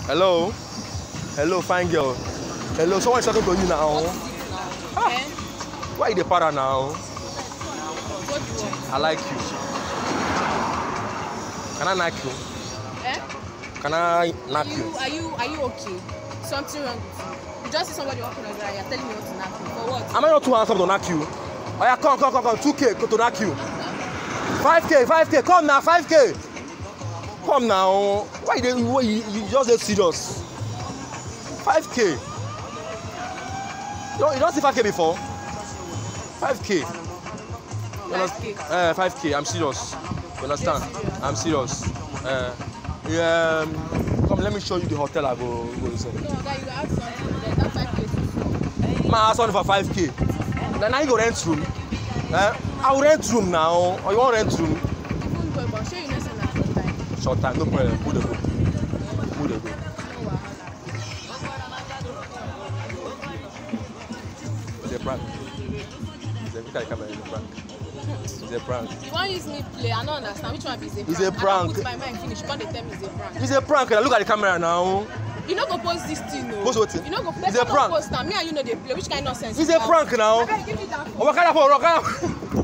Hello? Hello, fine girl. Hello, someone is talking to you now. What is it now? Eh? Why are you the para now? What do you want? I like you. Can I knock you? Eh? Can I knock you? Are you okay? Something wrong with you? You just see somebody walking on the ground, you're telling me what to knock you. For what? Am I not too handsome to knock you? Oh yeah, come. 2K to knock you. 5K, come now, 5K. Come now. Why you just get serious? 5K. You don't see 5K before? 5K. 5K. 5K. I'm serious. You understand? Yes, I'm serious. Come, let me show you the hotel I go inside. No, guy, you have something there. That 5K. My house only for 5K. Now you go rent room. I will rent room now. Or you want rent room? Even go, but sure you know say na short time. Short time, no problem. Who they go? No wahala. It's a prank. It's a prank. You want use me play? I don't understand. Which one is a prank? It's a prank. I don't put my mind finish. You can't tell me it's a prank. It's a prank. Look at the camera now. You no go post this thing, no. Post what? You no go. It's a prank. Post now. Me and you know they play. Which kind of nonsense? It's a prank now. Okay, give me that phone. Oh, what kind of phone?